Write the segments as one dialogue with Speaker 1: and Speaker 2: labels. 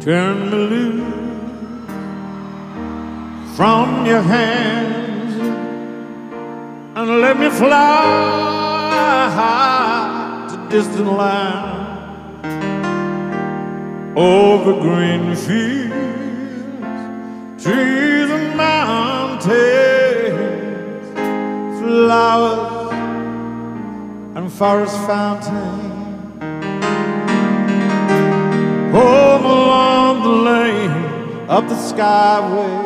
Speaker 1: turn me loose from your hands and let me fly to distant land, over green fields, trees and mountains, flowers and forest fountains. Home along the lane up the skyway,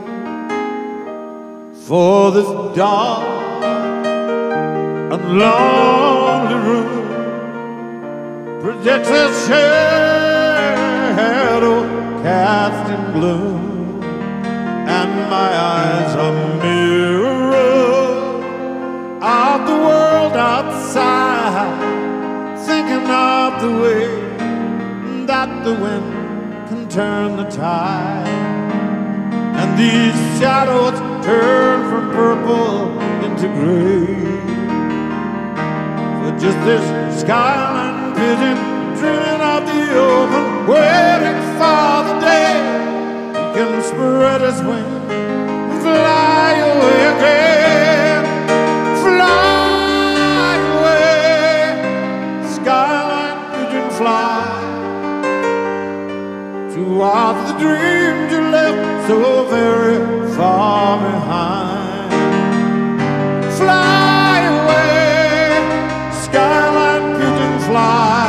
Speaker 1: for this dark and lonely room projects a shadow cast in gloom, and my eyes are mirrors of the world outside, thinking of the way that the wind can turn the tide, and these shadows turn from purple into gray, for just this skyline pigeon dreaming of the open, waiting for the day he can spread his wings and fly away again, fly away, skyline pigeon fly towards the dreams you left so very far behind. Fly away, skyline pigeon, fly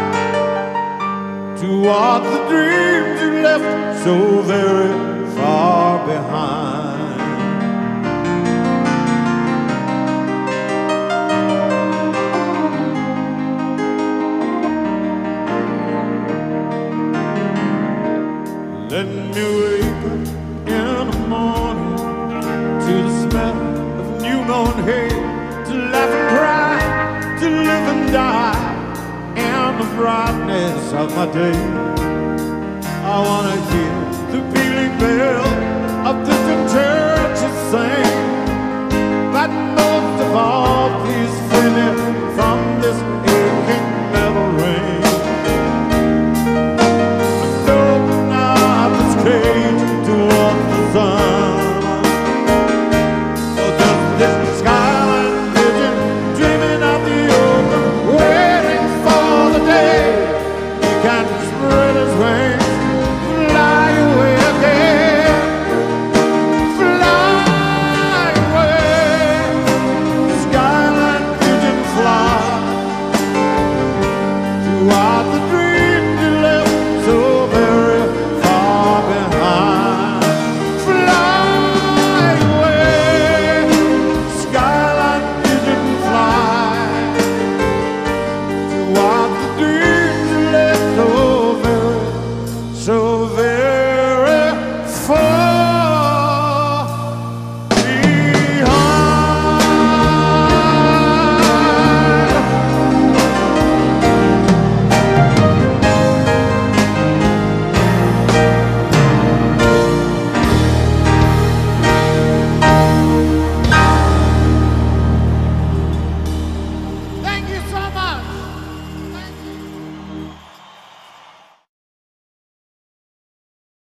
Speaker 1: towards the dreams you left so very far behind. Let me wake up in the morning to the smell of new-mown hay, to laugh and cry, to live and die in the brightness of my day. I wanna hear the pealing bell of distant churches sing, but most of all, please free me from this